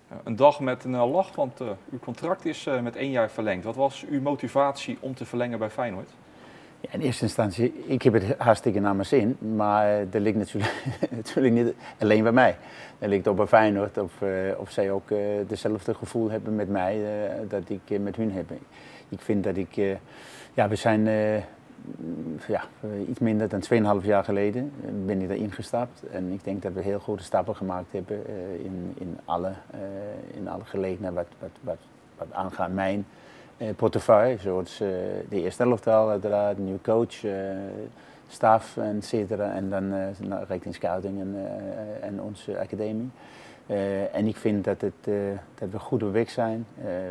Een dag met een lach, want uw contract is met 1 jaar verlengd. Wat was uw motivatie om te verlengen bij Feyenoord? Ja, in eerste instantie, ik heb het hartstikke naar mijn zin, maar dat ligt natuurlijk niet alleen bij mij. Dat ligt ook bij Feyenoord of zij ook hetzelfde gevoel hebben met mij dat ik met hun heb. Ik vind dat we zijn iets minder dan 2,5 jaar geleden ben ik erin gestapt. En ik denk dat we heel grote stappen gemaakt hebben in alle gelegenheden wat aangaat mijn portefeuille, zoals de eerste elftal uiteraard, nieuwe coach, staf, etc. En dan richting scouting en onze academie. En ik vind dat we goed op weg zijn.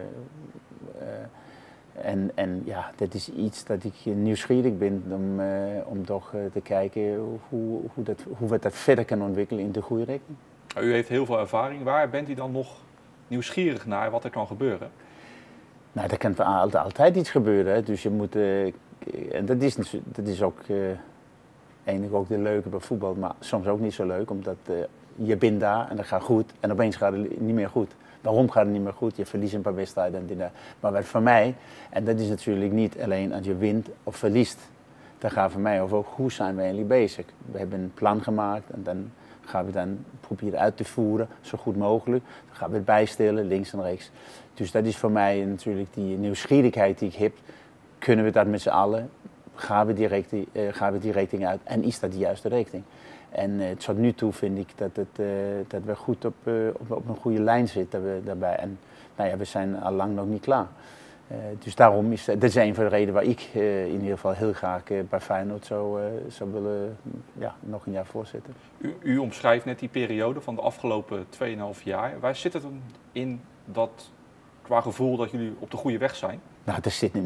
En ja, dat is iets dat ik nieuwsgierig ben om toch te kijken hoe we dat verder kunnen ontwikkelen in de goede richting. U heeft heel veel ervaring. Waar bent u dan nog nieuwsgierig naar wat er kan gebeuren? Nou, er kan altijd iets gebeuren. Hè. Dus je moet, en dat is ook eigenlijk ook de leuke bij voetbal, maar soms ook niet zo leuk, omdat je bent daar en dat gaat goed en opeens gaat het niet meer goed. Waarom gaat het niet meer goed? Je verliest een paar wedstrijden en dit. Maar wat voor mij, en dat is natuurlijk niet alleen als je wint of verliest, dat gaat voor mij over hoe zijn we eigenlijk bezig. We hebben een plan gemaakt en dan gaan we dan proberen uit te voeren, zo goed mogelijk. Dan gaan we het bijstellen, links en rechts. Dus dat is voor mij natuurlijk die nieuwsgierigheid die ik heb. Kunnen we dat met z'n allen? Gaan we die richting uit? En is dat de juiste richting? En tot nu toe vind ik dat we goed op een goede lijn zitten daarbij. En nou ja, we zijn al lang nog niet klaar. Dus daarom dat is een van de redenen waar ik in ieder geval heel graag bij Feyenoord zou willen nog een jaar voorzitten. U omschrijft net die periode van de afgelopen 2,5 jaar. Waar zit het in dat qua gevoel dat jullie op de goede weg zijn? Nou,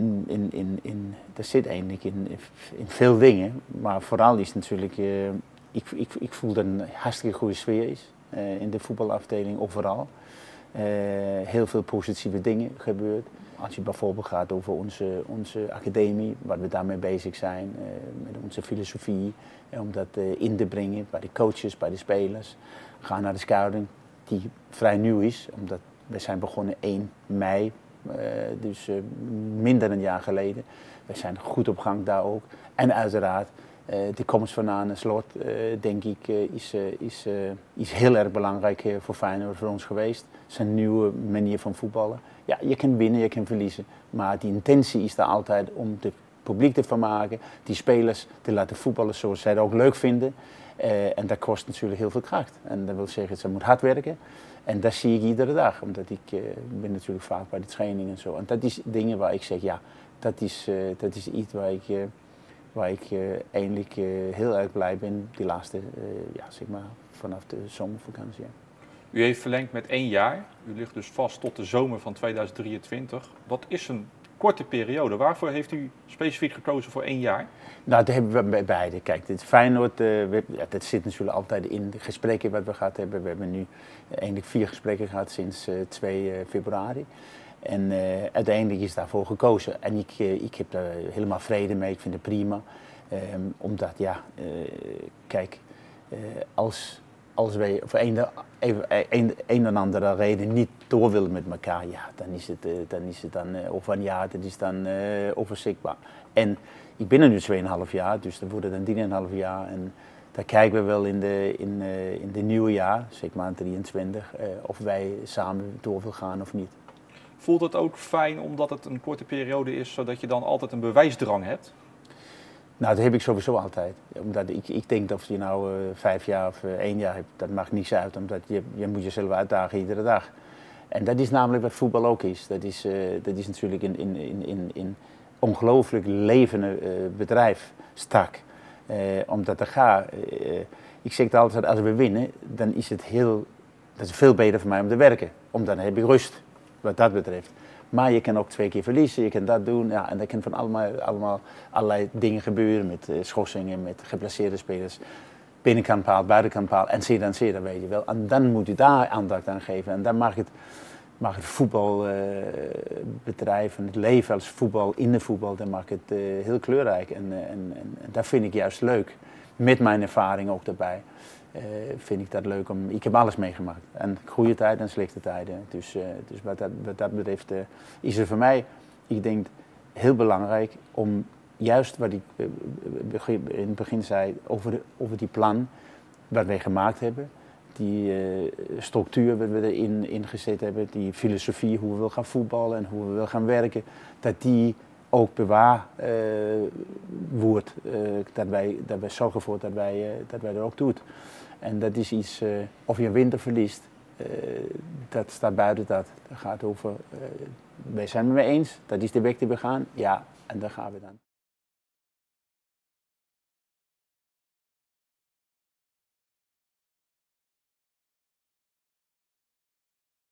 dat zit eigenlijk in veel dingen. Maar vooral is natuurlijk, ik voel dat een hartstikke goede sfeer is in de voetbalafdeling overal. Heel veel positieve dingen gebeurt. Als je bijvoorbeeld gaat over onze academie, wat we daarmee bezig zijn, met onze filosofie, om dat in te brengen bij de coaches, bij de spelers. Gaan naar de scouting, die vrij nieuw is, omdat we zijn begonnen 1 mei, dus minder dan een jaar geleden. We zijn goed op gang daar ook. En uiteraard, de komst van Arne Slot, denk ik, is heel erg belangrijk voor Feyenoord, voor ons geweest. Zijn nieuwe manier van voetballen. Ja, je kan winnen, je kan verliezen, maar die intentie is daar altijd om het publiek te vermaken, die spelers te laten voetballen zoals zij dat ook leuk vinden. En dat kost natuurlijk heel veel kracht. En dat wil zeggen, ze moet hard werken. En dat zie ik iedere dag, omdat ik ben natuurlijk vaak bij de training en zo. En dat is dingen waar ik zeg, ja, dat is iets waar ik eigenlijk heel erg blij ben, die laatste, zeg maar, vanaf de zomervakantie. Ja. U heeft verlengd met 1 jaar. U ligt dus vast tot de zomer van 2023. Dat is een korte periode. Waarvoor heeft u specifiek gekozen voor 1 jaar? Nou, dat hebben we bij beide. Kijk, dit Feyenoord, dat zit natuurlijk altijd in de gesprekken wat we gehad hebben. We hebben nu eigenlijk 4 gesprekken gehad sinds 2 februari. En uiteindelijk is daarvoor gekozen. En ik heb daar helemaal vrede mee, ik vind het prima. Omdat, kijk, als wij voor een en andere reden niet door willen met elkaar, ja, dan is het dan over een jaar, dat is dan overzichtbaar. En ik ben er nu 2,5 jaar, dus dan wordt het dan 3,5 jaar. En daar kijken we wel in de nieuwe jaar, zeg maar 23, of wij samen door willen gaan of niet. Voelt het ook fijn omdat het een korte periode is, zodat je dan altijd een bewijsdrang hebt? Nou, dat heb ik sowieso altijd. Omdat ik denk dat of je nou 5 jaar of 1 jaar hebt, dat maakt niets uit. Omdat je moet jezelf uitdagen iedere dag. En dat is namelijk wat voetbal ook is. Dat is natuurlijk een ongelooflijk levende bedrijf, strak. Omdat er gaat, ik zeg het altijd, als we winnen, dan is het veel beter voor mij om te werken. Omdat dan heb ik rust, wat dat betreft. Maar je kan ook 2 keer verliezen, je kan dat doen. Ja, en er kan van allemaal allerlei dingen gebeuren met schorsingen, met geplaceerde spelers. Binnenkant paal, buitenkant paal en dat weet je wel. En dan moet je daar aandacht aan geven. En dan mag het voetbalbedrijf en het leven als voetbal in de voetbal, dan maakt het heel kleurrijk. En dat vind ik juist leuk, met mijn ervaring ook daarbij. vind ik dat leuk om. Ik heb alles meegemaakt. En goede tijden en slechte tijden. Dus wat dat betreft is er voor mij, ik denk, heel belangrijk om juist wat ik in het begin zei over die plan wat wij gemaakt hebben. Die structuur wat we erin ingezet hebben, die filosofie hoe we willen gaan voetballen en hoe we willen gaan werken, dat die ook bewaar wordt. Dat wij zorgen ervoor dat wij dat ook doen. En dat is iets, of je wint of verliest, dat staat buiten dat. Dat gaat over, wij zijn het mee eens, dat is de weg die we gaan, ja, en daar gaan we dan.